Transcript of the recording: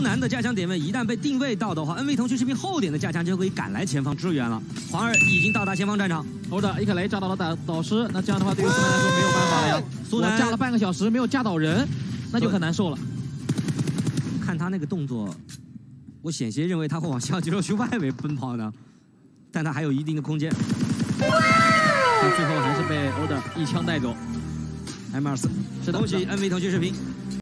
苏南的加强点位一旦被定位到的话 ，NV 腾讯视频后点的加强就可以赶来前方支援了。黄二已经到达前方战场， 欧的一颗雷炸到了导师，那这样的话对于苏南来说没有办法了呀。苏南架了半个小时没有架倒人，那就很难受了。 看他那个动作，我险些认为他会往小肌肉区外围奔跑呢，但他还有一定的空间。 但最后还是被欧的一枪带走。 M24， 恭喜 NV 腾讯视频。